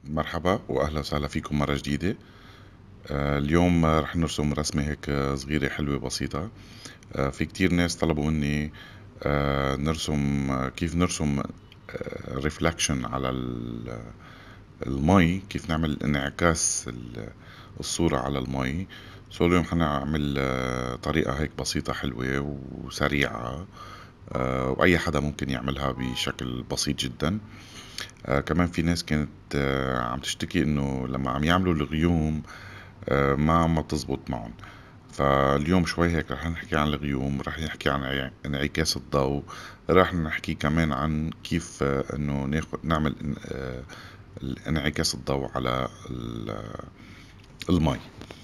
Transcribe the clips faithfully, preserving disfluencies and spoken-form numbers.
مرحبا واهلا وسهلا فيكم مرة جديدة. آه، اليوم آه، رح نرسم رسمة هيك آه، صغيرة حلوة بسيطة. آه، في كتير ناس طلبوا مني آه، نرسم آه، كيف نرسم ريفلكشن على ال- المي، كيف نعمل انعكاس ال- الصورة على المي. سو اليوم حنعمل آه، طريقة هيك بسيطة حلوة وسريعة، آه، وأي حدا ممكن يعملها بشكل بسيط جدا. آه، كمان في ناس كانت آه، عم تشتكي انه لما عم يعملوا الغيوم آه، ما عم تزبط معهم. فاليوم شوي هيك رح نحكي عن الغيوم، رح نحكي عن عي- انعكاس الضوء، رح نحكي كمان عن كيف آه، انه ناخد نعمل إن- آه، انعكاس الضوء على ال- المي.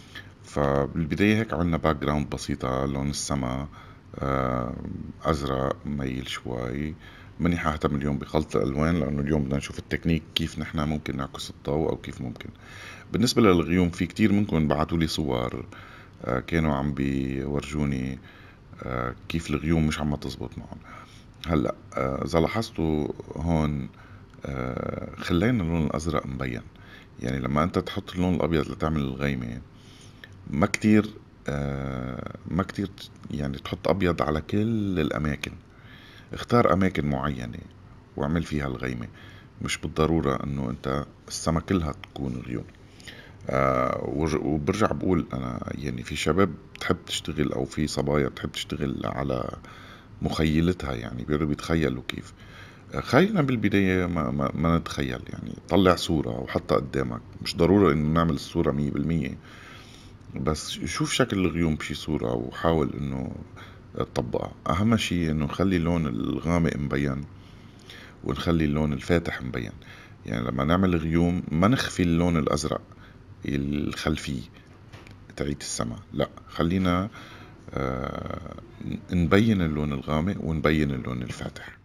فبالبداية هيك عملنا باك جراوند بسيطة، لون السما آه، أزرق ميل شوي. ماني حاهتم اليوم بخلط الألوان لأنه اليوم بدنا نشوف التكنيك كيف نحن ممكن نعكس الضوء أو كيف ممكن. بالنسبة للغيوم في كتير منكم بعتوا لي صور، آه، كانوا عم بيورجوني آه، كيف الغيوم مش عم تزبط معهم. هلا آه، إذا لاحظتوا هون آه، خلينا اللون الأزرق مبين. يعني لما أنت تحط اللون الأبيض لتعمل الغيمة ما كتير آه، ما كتير يعني تحط أبيض على كل الأماكن. اختار أماكن معينة واعمل فيها الغيمة. مش بالضرورة انه انت السما كلها تكون غيوم. آه ورج- وبرجع بقول انا يعني في شباب بتحب تشتغل او في صبايا بتحب تشتغل على مخيلتها، يعني بيقدروا بيتخيلوا كيف. آه خلينا بالبداية ما, ما, ما نتخيل، يعني طلع صورة وحطها قدامك، مش ضرورة انه نعمل الصورة مية بالمية، بس شوف شكل الغيوم بشي صورة وحاول انه تطبقها. اهم شي انه نخلي اللون الغامق مبين ونخلي اللون الفاتح مبين. يعني لما نعمل غيوم ما نخفي اللون الازرق الخلفي تعيد السما، لا خلينا آه نبين اللون الغامق ونبين اللون الفاتح.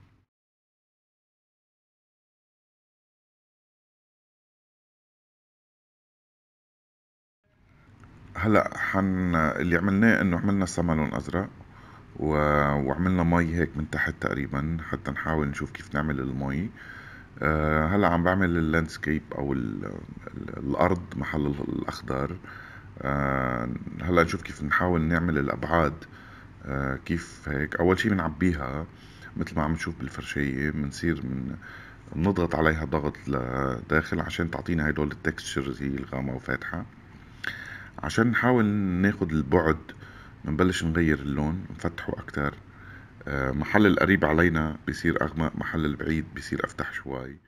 هلا حن اللي عملناه انه عملنا السما لون ازرق و... وعملنا مي هيك من تحت تقريبا حتى نحاول نشوف كيف نعمل المي. آه، هلا عم بعمل اللاندسكيب او ال... ال- الارض محل الاخضر. آه، هلا نشوف كيف نحاول نعمل الابعاد. آه، كيف هيك اول شي بنعبيها مثل ما عم نشوف بالفرشية، بنصير من بنضغط عليها ضغط لداخل عشان تعطينا هدول التكستشرز هي الغامقة وفاتحة. عشان نحاول ناخد البعد بنبلش نغير اللون نفتحه اكتر. آه، محل القريب علينا بيصير اغمق، محل البعيد بيصير افتح شوي.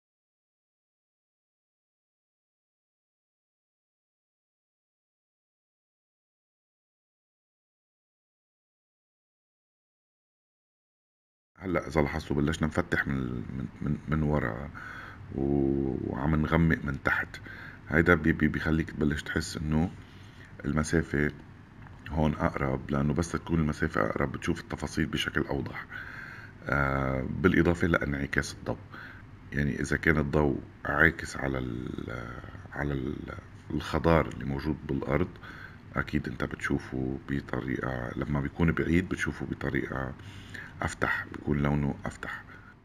هلا اذا لاحظتوا بلشنا نفتح من من من, من ورا و- وعم نغمق من تحت. هيدا بي بي بيخليك تبلش تحس انه المسافة هون اقرب، لانه بس تكون المسافة اقرب بتشوف التفاصيل بشكل اوضح. آه بالاضافة لانعكاس الضوء، يعني اذا كان الضوء عاكس على ال على ال الخضار اللي موجود بالارض اكيد انت بتشوفه بطريقة، لما بيكون بعيد بتشوفه بطريقة افتح، بيكون لونه افتح.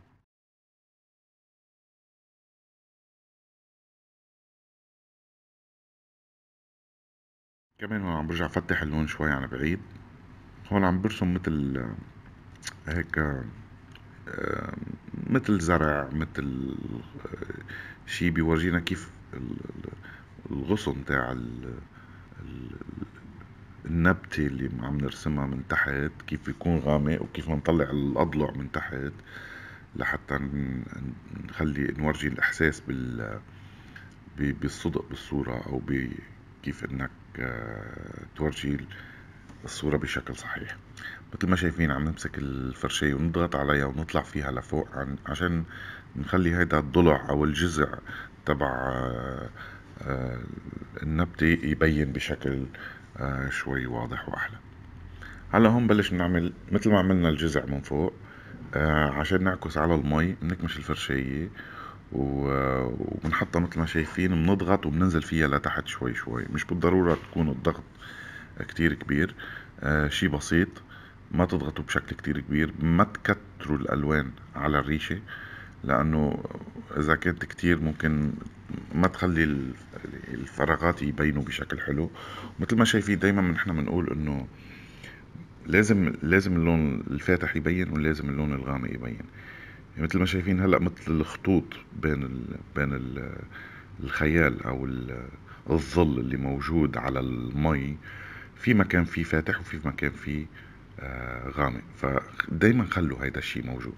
كمان هون عم برجع فتح اللون شوي عن بعيد. هون عم برسم مثل هيك آه، مثل زرع، مثل آه، شي بيورجينا كيف ال- الغصن تاع ال- ال- النبتة اللي عم نرسمها من تحت كيف بيكون غامق، وكيف نطلع الأضلع من تحت لحتى ن- نخلي نورجي الإحساس بال ب- بالصدق بالصورة، أو بكيف إنك آه، تورجي الصورة بشكل صحيح. مثل ما شايفين عم نمسك الفرشاية ونضغط عليها ونطلع فيها لفوق عن عشان نخلي هيدا الضلع أو الجذع تبع آه، آه، النبتة يبين بشكل آه، شوي واضح وأحلى. هلا هون بلش نعمل مثل ما عملنا الجذع من فوق. آه، عشان نعكس على المي بنكمش الفرشاية و- وبنحطها مثل ما شايفين، بنضغط وبننزل فيها لتحت شوي شوي، مش بالضرورة تكون الضغط كتير كبير. آه شي بسيط، ما تضغطوا بشكل كتير كبير، ما تكتروا الألوان على الريشة. لأنه إذا كانت كتير ممكن ما تخلي ال- الفراغات يبينوا بشكل حلو. مثل ما شايفين دايما نحن بنقول إنه لازم لازم اللون الفاتح يبين ولازم اللون الغامق يبين. يعني مثل ما شايفين هلا مثل الخطوط بين ال... بين ال... الخيال او ال... الظل اللي موجود على المي، في مكان فيه فاتح وفي مكان فيه آه غامق، فدايما خلوا هيدا الشيء موجود.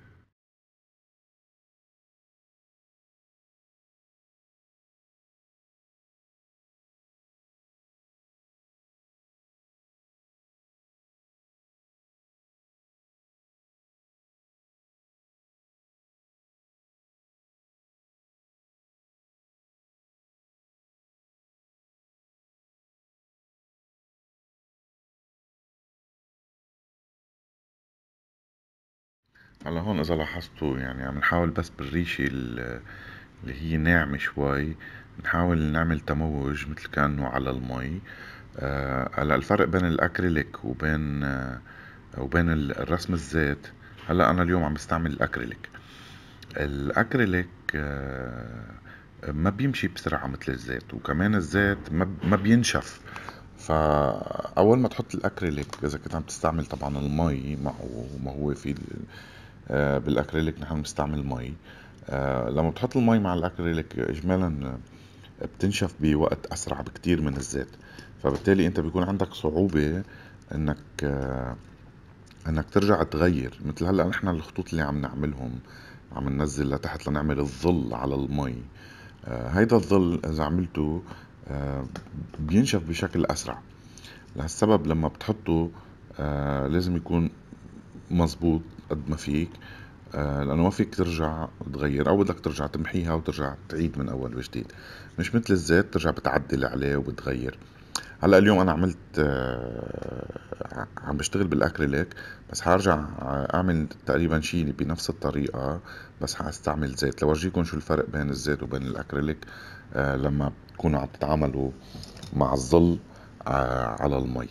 هلا هون اذا لاحظتوا يعني عم نحاول بس بالريشة ال- اللي هي ناعمة شوي، نحاول نعمل تموج مثل كأنه على المي. آه، هلا الفرق بين الأكريليك وبين آه، وبين ال- الرسم الزيت. هلا أنا اليوم عم بستعمل الأكريليك. الأكريليك آه، ما بيمشي بسرعة مثل الزيت، وكمان الزيت ما ب- ما بينشف. فأول ما تحط الأكريليك، إذا كنت عم تستعمل طبعا المي معه، ما هو في ال- آه، بالأكريليك نحن بنستعمل مي. آه، لما بتحط المي مع الأكريليك إجمالا بتنشف بوقت أسرع بكتير من الزيت. فبالتالي أنت بيكون عندك صعوبة إنك آه، إنك ترجع تغير. مثل هلأ نحن الخطوط اللي عم نعملهم عم ننزل لتحت لنعمل الظل على المي. آه، هيدا الظل إذا عملته آه، بينشف بشكل أسرع. لهالسبب لما بتحطه آه، لازم يكون مزبوط قد ما فيك. آه، لأنه ما فيك ترجع تغير، أو بدك ترجع تمحيها وترجع تعيد من أول وجديد. مش مثل الزيت ترجع بتعدل عليه وبتغير. هلا اليوم أنا عملت آه، عم بشتغل بالأكريليك، بس حارجع أعمل تقريبا شي بنفس الطريقة، بس حاستعمل زيت لورجيكم شو الفرق بين الزيت وبين الأكريليك آه، لما تكونوا عم تتعاملوا مع الظل آه، على المي.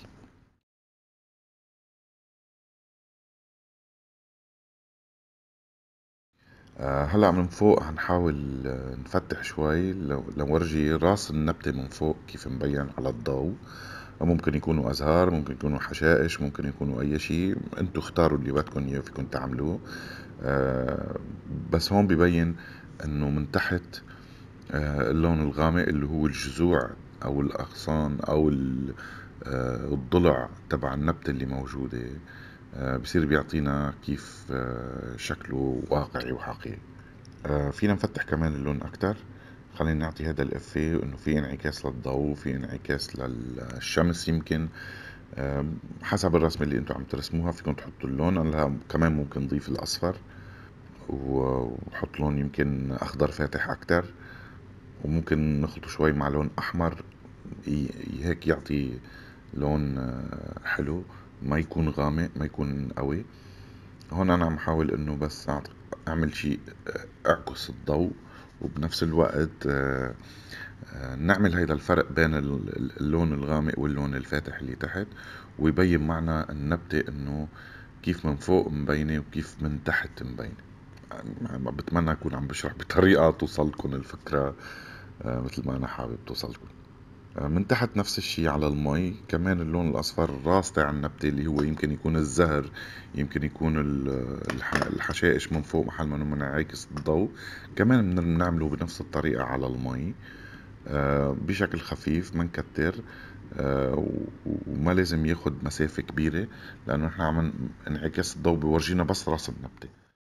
آه، هلا من فوق هنحاول آه، نفتح شوي لو- لنورجي راس النبتة من فوق كيف مبين على الضوء. ممكن يكونوا أزهار، ممكن يكونوا حشائش، ممكن يكونوا أي شيء. انتوا اختاروا اللي بدكم إياه فيكم تعملوه. آه، بس هون ببين إنه من تحت آه، اللون الغامق اللي هو الجذوع أو الأغصان أو ال- آه، الضلع تبع النبتة اللي موجودة. آه، بصير بيعطينا كيف آه، شكله واقعي وحقيقي. آه، فينا نفتح كمان اللون أكتر. خلينا نعطي هذا الإفيه إنه في انعكاس للضوء، في انعكاس للشمس يمكن. آه، حسب الرسمة اللي انتم عم ترسموها فيكم تحطوا اللون. أنا كمان ممكن نضيف الأصفر وحط لون يمكن أخضر فاتح أكتر، وممكن نخلطه شوي مع لون أحمر، ي- هيك يعطي لون آه، حلو. ما يكون غامق، ما يكون قوي. هون انا عم حاول انه بس أعط- اعمل شيء آه، اعكس الضوء، وبنفس الوقت آه، آه، نعمل هيدا الفرق بين ال- ال- اللون الغامق واللون الفاتح اللي تحت، ويبين معنا النبتة انه كيف من فوق مبينة وكيف من تحت مبينة. آه، بتمنى اكون عم بشرح بطريقة توصلكم الفكرة آه، مثل ما انا حابب توصلكم. من تحت نفس الشي على المي. كمان اللون الأصفر الراس تاع النبتة اللي هو يمكن يكون الزهر، يمكن يكون ال- الح- الحشائش من فوق محل ما منعكس الضوء. كمان بنعمله بنفس الطريقة على المي آه، بشكل خفيف، ما نكتر. آه، و- وما لازم ياخد مسافة كبيرة، لأنه نحن عم انعكاس الضوء بورجينا بس راس النبتة.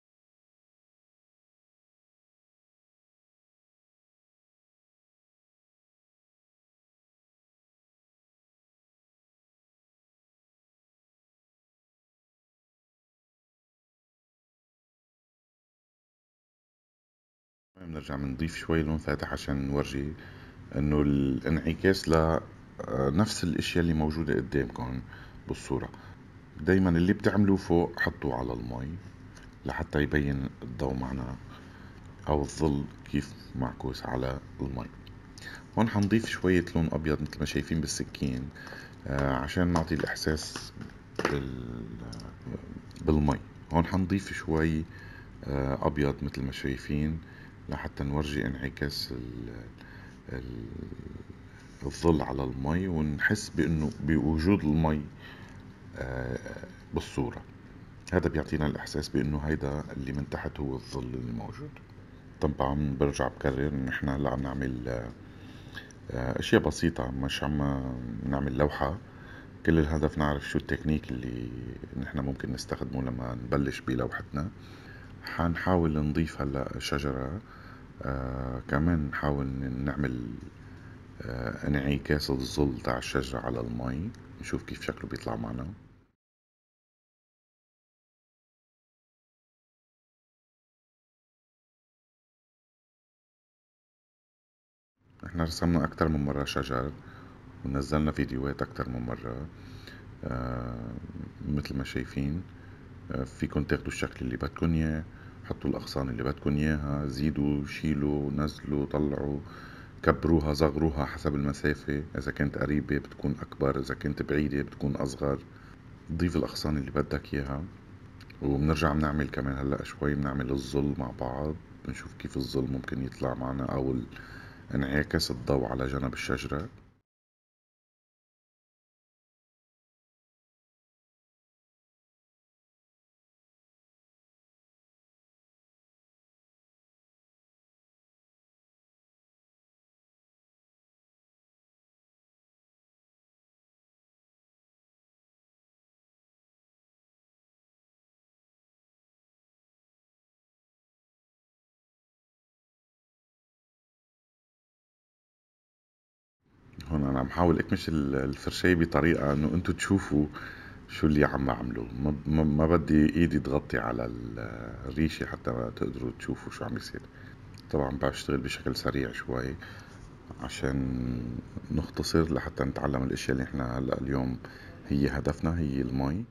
بنرجع بنضيف شوي لون فاتح عشان نورجي انه الانعكاس ل آه، نفس الاشياء اللي موجودة قدامكم بالصورة. دايما اللي بتعملوه فوق حطوه على المي لحتى يبين الضوء معنا، او الظل كيف معكوس على المي. هون حنضيف شوية لون ابيض مثل ما شايفين بالسكين آه، عشان نعطي الاحساس بال... بالمي. هون حنضيف شوي آه، أبيض مثل ما شايفين، لحتى نورجي انعكاس ال- ال- الظل على المي، ونحس بأنه بوجود المي آه، بالصورة. هذا بيعطينا الإحساس بأنه هيدا اللي من تحت هو الظل اللي موجود. طبعا برجع بكرر إن إحنا هلا عم نعمل آه، أشياء بسيطة، مش عم نعمل لوحة. كل الهدف نعرف شو التكنيك اللي نحن ممكن نستخدمه لما نبلش بلوحتنا. حنحاول نضيف هلا شجرة، آه كمان نحاول نعمل آه انعكاس الظل تاع الشجرة على المي، نشوف كيف شكله بيطلع معنا. احنا رسمنا أكتر من مرة شجر، ونزلنا فيديوهات أكتر من مرة. آه مثل ما شايفين، آه فيكن تاخدوا الشكل اللي بدكن إياه، حطوا الأغصان اللي بدكن إياها، زيدوا شيلوا نزلوا طلعوا، كبروها صغروها حسب المسافة، إذا كانت قريبة بتكون أكبر، إذا كانت بعيدة بتكون أصغر. ضيف الأغصان اللي بدك إياها. وبنرجع بنعمل كمان هلأ شوي بنعمل الظل مع بعض، بنشوف كيف الظل ممكن يطلع معنا، أو انعكاس الضوء على جنب الشجرة. هون أنا عم حاول أكمش ال- الفرشاية بطريقة إنه أنتوا تشوفوا شو اللي عم بعمله. ما, ما, ما بدي إيدي تغطي على ال- الريشة حتى تقدروا تشوفوا شو عم يصير. طبعا بشتغل بشكل سريع شوي عشان نختصر، لحتى نتعلم الاشياء اللي احنا هلا اليوم هي هدفنا، هي المي.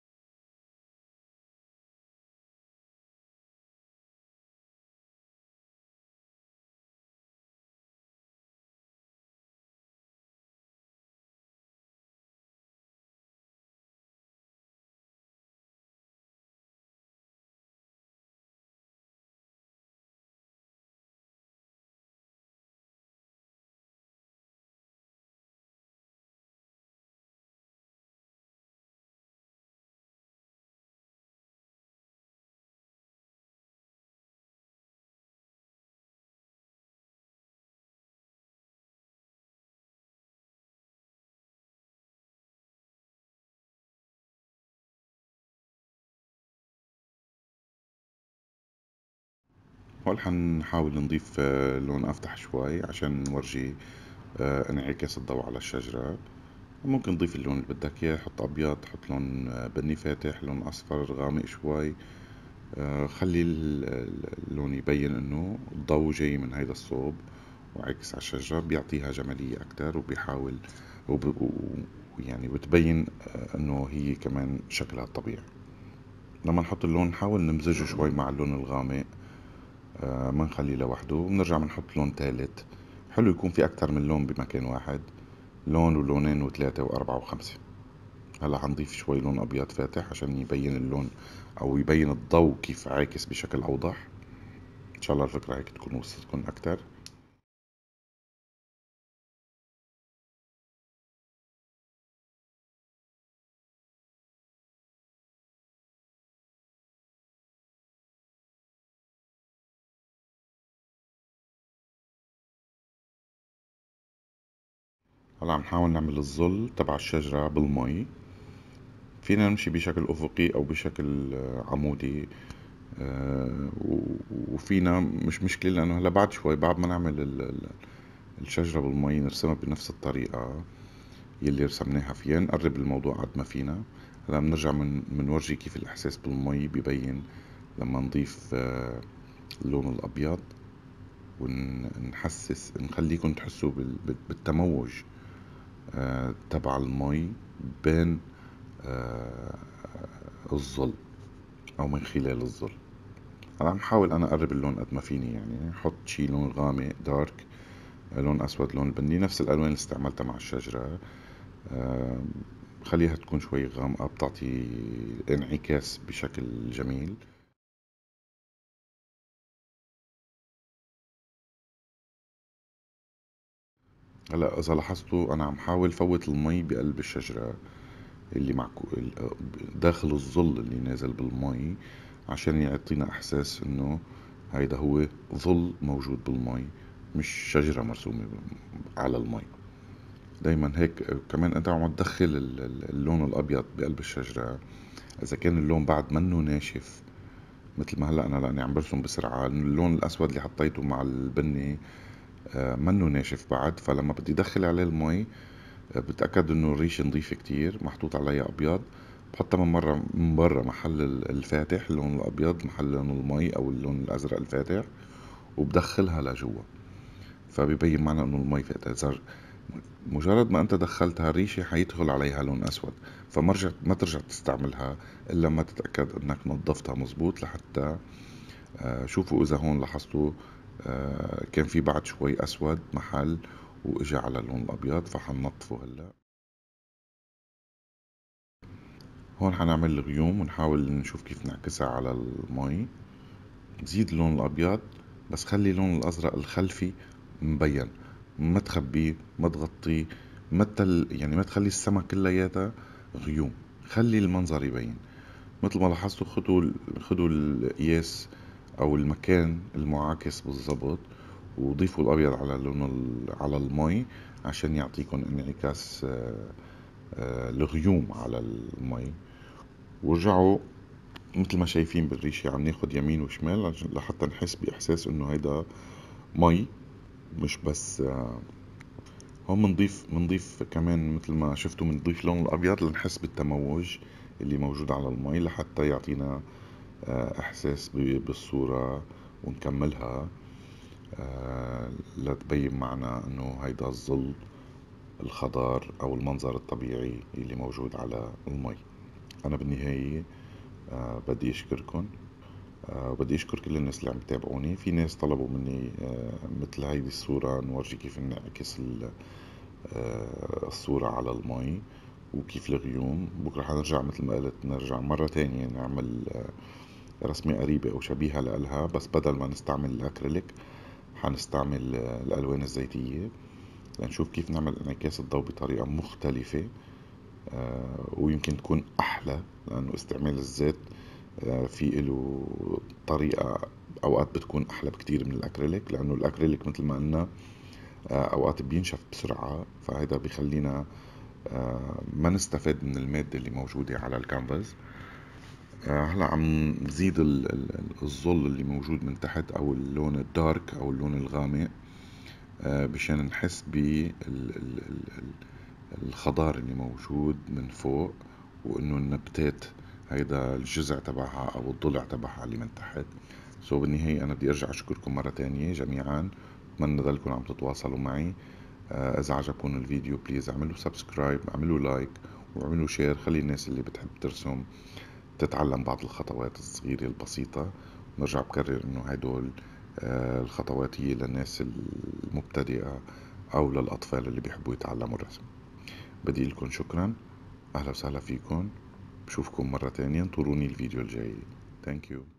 هون حنحاول نضيف آه، لون افتح شوي عشان نورجي آه، انعكاس الضوء على الشجرة. ممكن نضيف اللون اللي بدك اياه، حط ابيض، حط لون آه، بني فاتح، لون اصفر غامق شوي. آه، خلي ال- ال- اللون يبين انه الضوء جاي من هيدا الصوب وعكس على الشجرة، بيعطيها جمالية اكتر، وبيحاول وب... و- يعني بتبين آه، انه هي كمان شكلها الطبيعي. لما نحط اللون نحاول نمزجه شوي مع اللون الغامق، آه، ما نخليه لوحده، وبنرجع بنحط لون تالت. حلو يكون في أكتر من لون بمكان واحد، لون ولونين وثلاثة وأربعة وخمسة. هلا حنضيف شوي لون أبيض فاتح عشان يبين اللون، أو يبين الضوء كيف عاكس بشكل أوضح. إن شاء الله الفكرة هيك تكون وصلتكم أكتر. هلا عم نحاول نعمل الظل تبع الشجرة بالمي. فينا نمشي بشكل أفقي أو بشكل آه، عمودي. آه، و- وفينا مش مشكلة، لأنه هلا بعد شوي بعد ما نعمل ال- ال- الشجرة بالمي نرسمها بنفس الطريقة يلي رسمناها فيها، نقرب الموضوع قد ما فينا. هلا بنرجع من منورجي كيف الإحساس بالمي ببين لما نضيف آه، اللون الأبيض، ونحسس نخليكم تحسوا بال- بال- بالتموج آه، تبع المي بين آه، الظل، أو من خلال الظل. هلا عم حاول أنا أقرب اللون قد ما فيني، يعني حط شي لون غامق دارك، لون أسود، لون بني، نفس الألوان اللي استعملتها مع الشجرة. آه، خليها تكون شوي غامقة، بتعطي انعكاس بشكل جميل. هلا اذا لاحظتوا انا عم حاول فوت المي بقلب الشجرة اللي معكو داخل الظل اللي نازل بالمي، عشان يعطينا احساس انه هيدا هو ظل موجود بالمي، مش شجرة مرسومة على المي. دايما هيك. كمان انت عم تدخل اللون الابيض بقلب الشجرة، اذا كان اللون بعد منه ناشف، مثل ما هلا انا لاني عم برسم بسرعة، اللون الاسود اللي حطيته مع البني آه، منه ناشف بعد، فلما بدي ادخل عليه المي آه، بتأكد انه الريش نظيف كتير محطوط عليها ابيض، بحطها من مرة من برا محل الفاتح اللون الابيض محل لون المي او اللون الازرق الفاتح، وبدخلها لجوا، فبيبين معنا انه المي فاتت. مجرد ما انت دخلتها الريشة حيدخل عليها لون اسود، فمرجع ما ترجع تستعملها الا ما تتأكد انك نظفتها مزبوط. لحتى آه، شوفوا اذا هون لاحظتوا آه، كان في بعد شوي اسود محل واجا على اللون الابيض، فحنطفه هلا. هون حنعمل الغيوم ونحاول نشوف كيف نعكسها على المي. تزيد اللون الابيض بس خلي اللون الازرق الخلفي مبين، ما تخبيه ما تغطيه، ما تل يعني ما تخلي السما كلياتها غيوم، خلي المنظر يبين. مثل ما لاحظتوا خدوا خدوا القياس او المكان المعاكس بالضبط، وضيفوا الابيض على لون على المي عشان يعطيكم انعكاس آه، آه، الغيوم على المي. ورجعوا مثل ما شايفين بالريشة عم ناخد يمين وشمال لحتى نحس بإحساس إنه هيدا مي، مش بس آه، هون منضيف منضيف كمان مثل ما شفتوا منضيف اللون الأبيض لنحس بالتموج اللي موجود على المي لحتى يعطينا آه، إحساس بالصورة، ونكملها آه، لتبين معنا إنه هيدا الظل الخضار أو المنظر الطبيعي اللي موجود على المي. أنا بالنهاية آه، بدي أشكركن، آه، وبدي أشكر كل الناس اللي عم يتابعوني. في ناس طلبوا مني آه، مثل هيدي الصورة نورجي كيف نعكس ال- آه، الصورة على المي وكيف الغيوم. بكرة حنرجع مثل ما قلت نرجع مرة تانية نعمل آه، رسمة قريبة أو شبيهة لإلها، بس بدل ما نستعمل الأكريليك حنستعمل آه، الألوان الزيتية لنشوف كيف نعمل انعكاس الضوء بطريقة مختلفة آه، ويمكن تكون أحلى، لأنه استعمال الزيت آه، في له طريقة أوقات بتكون أحلى بكتير من الأكريليك، لأنه الأكريليك مثل ما قلنا آه، أوقات بينشف بسرعة، فهذا بيخلينا آه، ما نستفاد من المادة اللي موجودة على الكانفاس. آه، هلا عم نزيد ال- ال- الظل اللي موجود من تحت أو اللون الدارك أو اللون الغامق آه، مشان نحس بالخضار اللي موجود من فوق، وإنه النبتات هيدا الجذع تبعها أو الضلع تبعها اللي من تحت. سو بالنهاية أنا بدي أرجع أشكركم مرة تانية جميعا، بتمنى تضلكم عم تتواصلوا معي. آه، إذا عجبكم الفيديو بليز اعملوا سبسكرايب، اعملوا لايك، واعملوا شير، خلي الناس اللي بتحب ترسم تتعلم بعض الخطوات الصغيرة البسيطة. نرجع بكرر إنه هدول آه، الخطوات هي للناس المبتدئة أو للأطفال اللي بيحبوا يتعلموا الرسم. بدي لكم شكرا، أهلا وسهلا فيكم، بشوفكم مرة تانية، انطروني الفيديو الجاي. ثانك يو.